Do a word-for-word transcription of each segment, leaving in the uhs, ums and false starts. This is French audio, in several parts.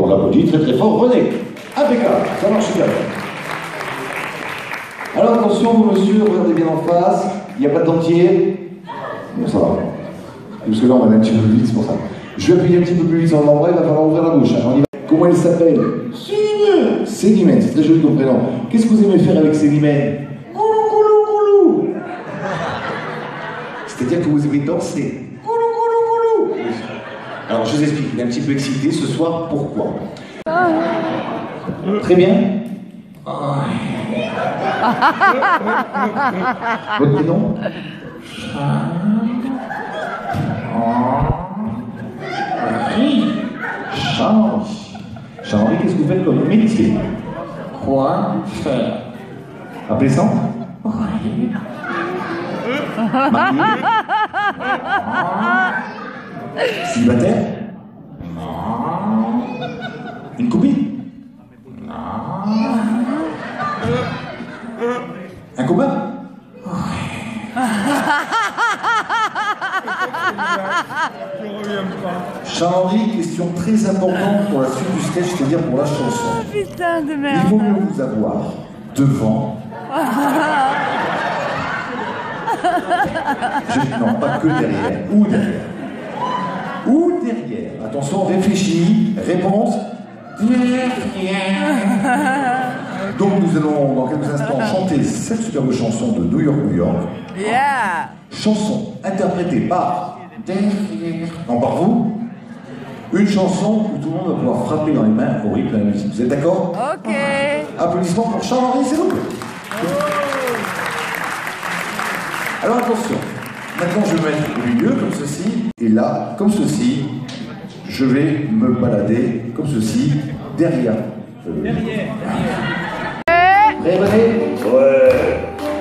on l'applaudit très très fort. René, impeccable, ça marche bien. Alors attention, vous monsieur, regardez bien en face. Il n'y a pas de dentier. Bon, ça va. Parce que là, on va aller un petit peu plus vite, c'est pour ça. Je vais appuyer un petit peu plus vite sur l'endroit, il va falloir ouvrir la bouche. Hein. On y va. Comment elle s'appelle? Célimène. Célimène, c'est très joli ton prénom. Qu'est-ce que vous aimez faire avec Célimène? Goulou, goulou, goulou. C'est-à-dire que vous aimez danser. Goulou, goulou, goulou. Alors, je vous explique, il est un petit peu excité ce soir, pourquoi? Très bien. Votre prénom? Charles. Charles, qu'est-ce que vous faites comme métier? Quoi faire? Appelez-ça? Marié? Célibataire? Une copine? Un copain? Charles-Henri, question très importante pour la suite du sketch, c'est-à-dire pour la chanson. Putain de Il merde. vaut mieux vous avoir devant. Je, non, pas que derrière, ou derrière. Ou derrière. Attention, réfléchis. Réponse. Donc nous allons dans quelques instants chanter cette superbe chanson de New York, New York. Yeah. Chanson interprétée par... Non, par vous. Une chanson où tout le monde va pouvoir frapper dans les mains au rythme de la musique. Vous êtes d'accord? Ok. Applaudissements pour Charles-Henri, s'il vous plaît. Alors attention, maintenant je vais me mettre au milieu comme ceci, et là, comme ceci, je vais me balader comme ceci, derrière. Euh... Derrière, derrière. Prêt, René? Ouais.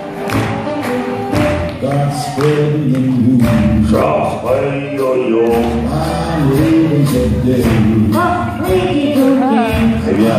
Très bien.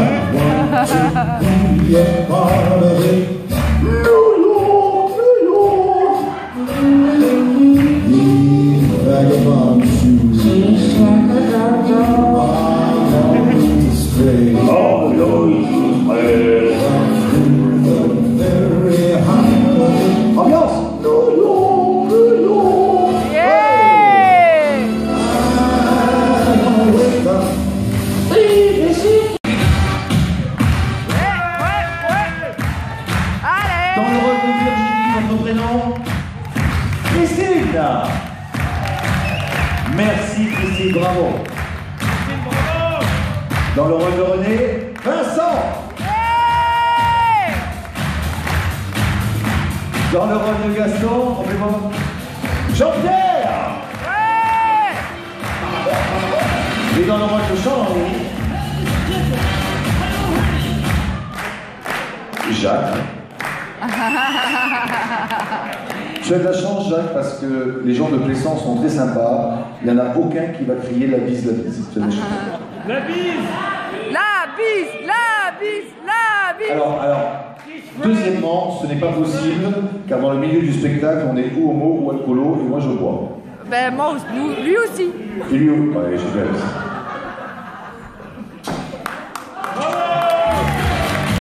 Merci Christine, bravo. Dans le rôle de René, Vincent. Hey. Dans le rôle de Gaston, on fait bon. Jean-Pierre. Hey. Et dans le rôle de Charles-Henri, Jacques. Tu as de la chance, Jacques, parce que les gens de Plaisance sont très sympas. Il n'y en a aucun qui va crier la bise, la bise. Tu as de la chance. La bise. La bise, la bise, la bise. Alors, alors, deuxièmement, ce n'est pas possible, car dans le milieu du spectacle, on est ou homo ou alcoolo, et moi je bois. Ben moi, nous, lui aussi. Et lui, ouais, j'ai fait.